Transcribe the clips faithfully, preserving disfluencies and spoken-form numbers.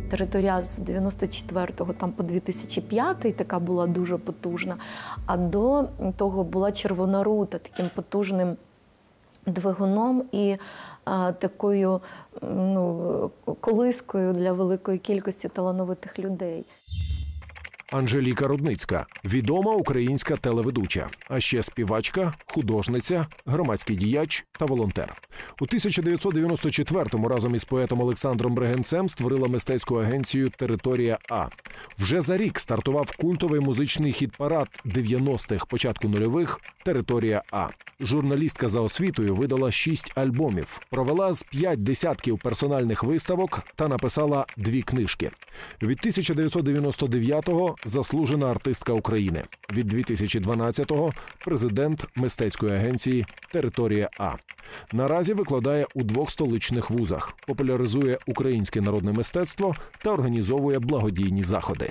Територія з дев'яносто четвертого там по дві тисячі п'ятий така була дуже потужна, а до того була Червона рута таким потужним двигуном і а, такою ну, колискою для великої кількості талановитих людей. Анжеліка Рудницька – відома українська телеведуча, а ще співачка, художниця, громадський діяч та волонтер. У тисяча дев'ятсот дев'яносто четвертому разом із поетом Олександром Бригинцем створила мистецьку агенцію «Територія А». Вже за рік стартував культовий музичний хіт-парад дев'яностих, початку нульових «Територія А». Журналістка за освітою видала шість альбомів, провела з п'ять десятків персональних виставок та написала дві книжки. Від тисяча дев'ятсот дев'яносто дев'ятого заслужена артистка України. Від дві тисячі дванадцятого президент мистецької агенції «Територія А». Наразі викладає у двох столичних вузах, популяризує українське народне мистецтво та організовує благодійні заходи.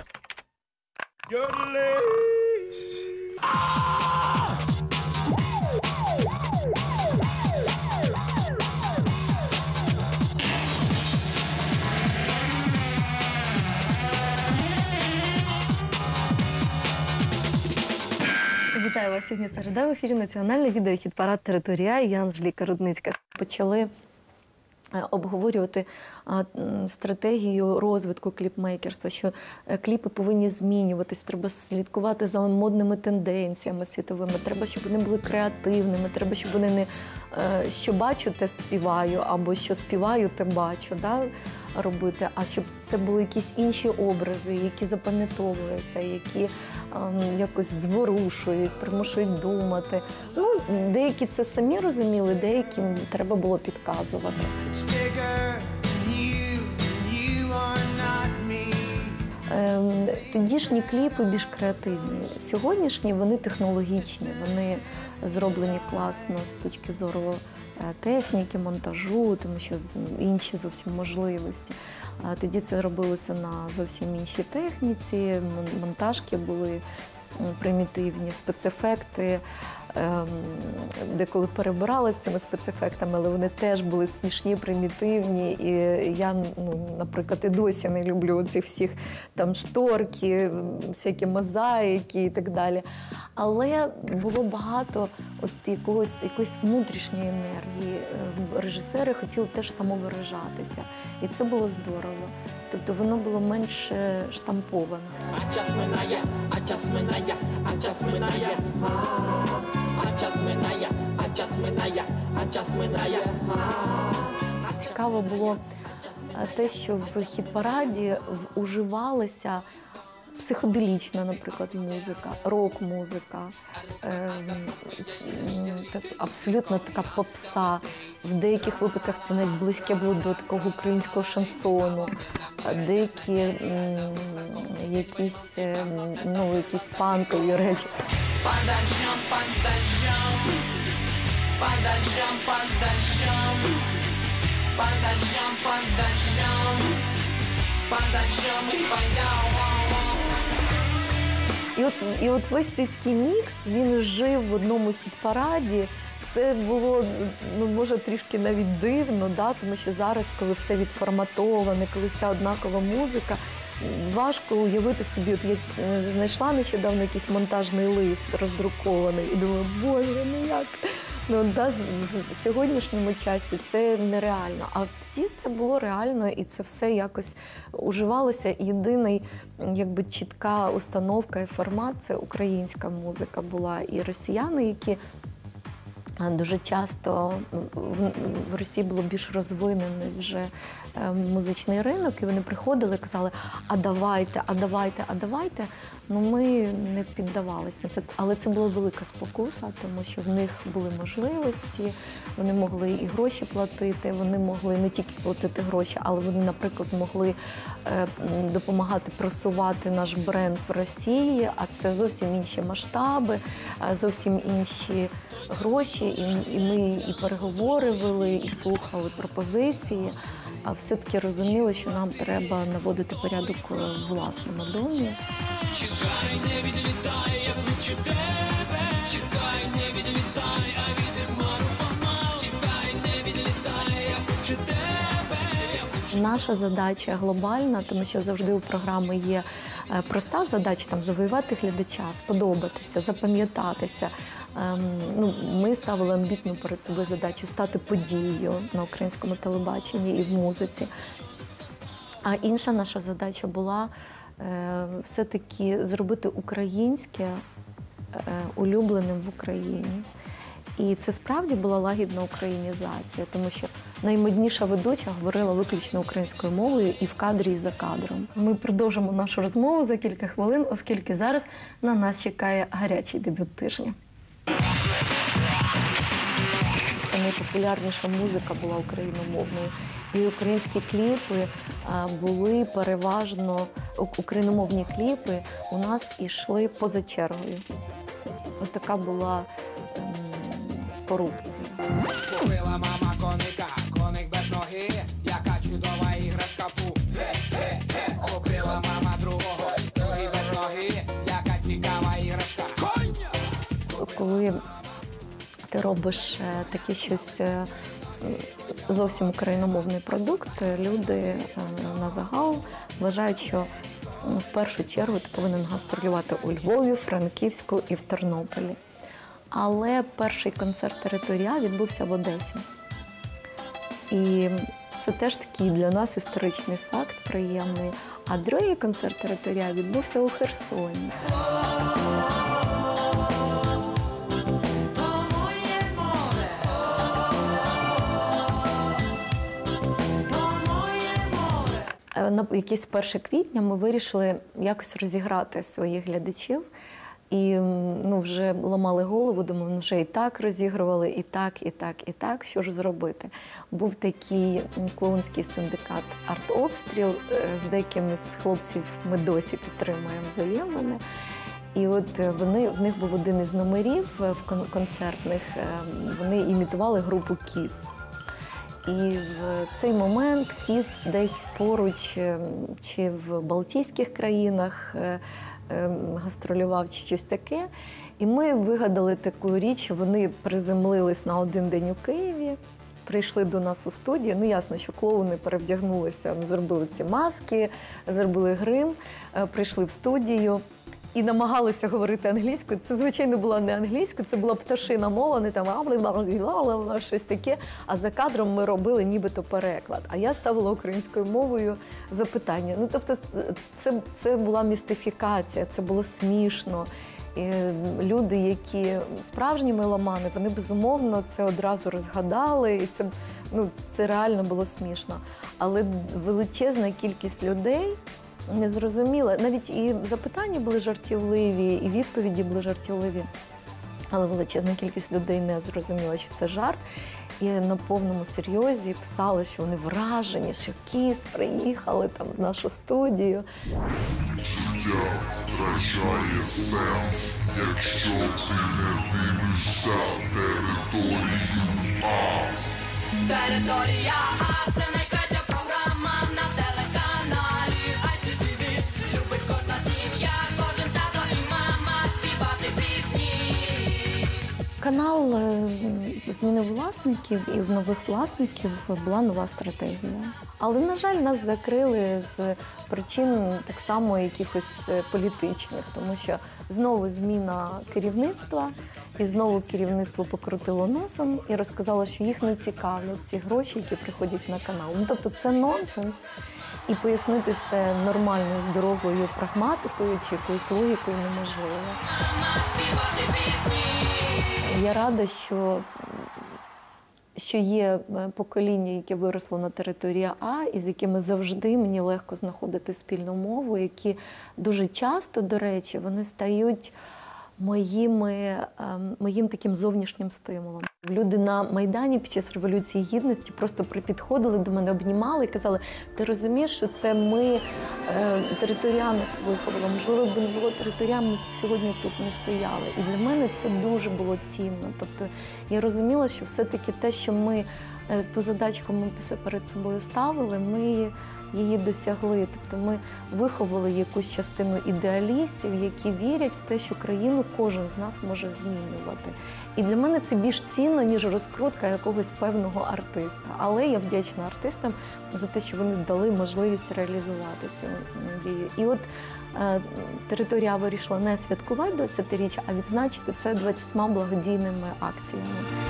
Вітаю вас сьогодні середа. В ефірі національний відеохіт-парад «Територія». Я Анжеліка Рудницька. Почали обговорювати стратегію розвитку кліпмейкерства, що кліпи повинні змінюватись, треба слідкувати за модними тенденціями світовими, треба, щоб вони були креативними, треба, щоб вони не що бачу, те співаю, або що співаю, те бачу, да, робити, а щоб це були якісь інші образи, які запам'ятовуються, які ем, якось зворушують, примушують думати. Ну, деякі це самі розуміли, деякі треба було підказувати. Ем, тодішні кліпи більш креативні. Сьогоднішні вони технологічні, вони зроблені класно з точки зору техніки, монтажу, тому що інші зовсім можливості. Тоді це робилося на зовсім іншій техніці, монтажки були примітивні, спецефекти, деколи перебирали з цими спецефектами, але вони теж були смішні, примітивні. І я, ну, наприклад, і досі не люблю цих всіх там шторки, всякі мозаїки і так далі. Але було багато от якогось, якоїсь внутрішньої енергії. Режисери хотіли теж самовиражатися. І це було здорово. Тобто воно було менш штамповано. Цікаво було те, що в хіт-параді уживалася психоделічна, наприклад, музика, рок-музика, е, абсолютно така попса. В деяких випадках це навіть близьке було до такого українського шансону. Деякі м, якісь, ну, якісь панкові речі. Подождем, подождем, подождем, подождем, подождем, подождем, подождем и пойдем. І от, і от весь цей такий мікс, він жив в одному хіт-параді. Це було, ну, може, трішки навіть дивно, да? Тому що зараз, коли все відформатоване, коли вся однакова музика, важко уявити собі. От я знайшла нещодавно якийсь монтажний лист роздрукований і думаю, боже, ну як? Ну, да, в сьогоднішньому часі це нереально. А тоді це було реально, і це все якось уживалося. Єдиний, якби, чітка установка і формат – це українська музика була. І росіяни, які дуже часто в Росії було більш розвинений вже музичний ринок, і вони приходили і казали, а давайте, а давайте, а давайте. Ну, ми не піддавались на це. Але це була велика спокуса, тому що в них були можливості, вони могли і гроші платити, вони могли не тільки платити гроші, але вони, наприклад, могли допомагати просувати наш бренд в Росії, а це зовсім інші масштаби, зовсім інші гроші, і ми і переговори вели, і слухали пропозиції, а все-таки розуміли, що нам треба наводити порядок в власному домі. Чекай, не відлітай, я включу тебе, чекай, не відлітай, а вітер мару помав, чекай, не відлітай, я хочу тебе, я хочу Наша задача глобальна, тому що завжди у програми є е, проста задача там завоювати глядача, сподобатися, запам'ятатися. Ем, ну, ми ставили амбітну перед собою задачу стати подією на українському телебаченні і в музиці. А інша наша задача була е, все-таки зробити українське е, улюбленим в Україні. І це справді була лагідна українізація, тому що наймодніша ведуча говорила виключно українською мовою і в кадрі, і за кадром. Ми продовжимо нашу розмову за кілька хвилин, оскільки зараз на нас чекає гарячий дебют тижня. Все найпопулярніша музика була україномовною. І українські кліпи були переважно, україномовні кліпи у нас йшли поза чергою. Ось така була корупція. Купила мама коника, коник без ноги, яка чудова іграшка пу. Ге-ге-ге. Купила мама другого, другий без ноги, яка цікава іграшка. Коня! Коли ти робиш таке щось зовсім україномовний продукт, люди на загал вважають, що в першу чергу ти повинен гастролювати у Львові, Франківську і в Тернополі. Але перший концерт «Територія» відбувся в Одесі. І це теж такий для нас історичний факт приємний. А другий концерт «Територія» відбувся у Херсоні. На якесь перше квітня ми вирішили якось розіграти своїх глядачів. І ну, вже ламали голову, думали, ну вже і так розігрували, і так, і так, і так, що ж зробити. Був такий клоунський синдикат «Артобстріл», з деякими з хлопців ми досі підтримуємо взаємини. І от вони, в них був один із номерів в концертних, вони імітували групу «Кіс». І в цей момент Кіс десь поруч, чи в Балтійських країнах гастролював, чи щось таке. І ми вигадали таку річ, вони приземлились на один день у Києві, прийшли до нас у студію. Ну, ясно, що клоуни перевдягнулися, зробили ці маски, зробили грим, прийшли в студію. І намагалися говорити англійською. Це, звичайно, була не англійська, це була пташина мова, вони там щось таке, а за кадром ми робили нібито переклад. А я ставила українською мовою запитання. Ну, тобто, це, це була містифікація, це було смішно. І люди, які справжні меломани, вони, безумовно, це одразу розгадали, і це, ну, це реально було смішно. Але величезна кількість людей не зрозуміла. Навіть і запитання були жартівливі, і відповіді були жартівливі. Але величезна кількість людей не зрозуміла, що це жарт. І на повному серйозі писали, що вони вражені, що Кіс приїхали там в нашу студію. Життя втрачає сенс, якщо ти не дивишся територію А. Територія А – це найкраща програма на телеканалі ай сі ті ві. Любить кожна сім'я, кожен тато і мама співати пісні. Канал змінив власників, і в нових власників була нова стратегія. Але, на жаль, нас закрили з причин так само якихось політичних, тому що знову зміна керівництва, і знову керівництво покрутило носом і розказало, що їх не цікавлять ці гроші, які приходять на канал. Ну, тобто це нонсенс. І пояснити це нормальною, здоровою прагматикою чи якоюсь логікою неможливо. Я рада, що, що є покоління, яке виросло на території А, і з якими завжди мені легко знаходити спільну мову, які дуже часто, до речі, вони стають моїми, моїм таким зовнішнім стимулом. Люди на Майдані під час Революції Гідності просто підходили до мене, обнімали і казали, ти розумієш, що це ми, територія нас виховала, можливо, якби не було територія, ми сьогодні тут не стояли. І для мене це дуже було цінно. Тобто я розуміла, що все-таки те, що ми е, ту задачку ми перед собою ставили, ми її досягли. Тобто ми виховали якусь частину ідеалістів, які вірять в те, що країну кожен з нас може змінювати. І для мене це більш цінно, ніж розкрутка якогось певного артиста. Але я вдячна артистам за те, що вони дали можливість реалізувати цю мрію. І от е, територія вирішила не святкувати двадцятиріччя, а відзначити це двадцятьма благодійними акціями.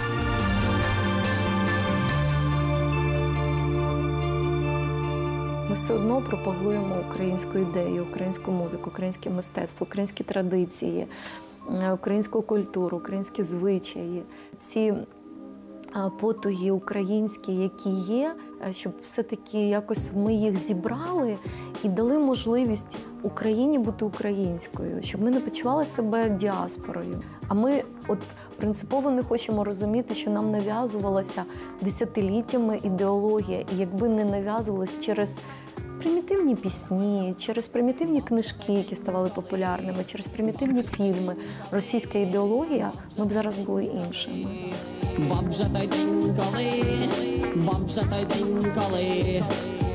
Ми все одно пропагуємо українську ідею, українську музику, українське мистецтво, українські традиції, українську культуру, українські звичаї. Ці потуги українські, які є, щоб все-таки якось ми їх зібрали і дали можливість Україні бути українською, щоб ми не почували себе діаспорою. А ми от принципово не хочемо розуміти, що нам нав'язувалася десятиліттями ідеологія, і якби не нав'язувалась через примітивні пісні, через примітивні книжки, які ставали популярними, через примітивні фільми, російська ідеологія, ми б зараз були іншими. Бо вже той день, коли, бо вже той день, коли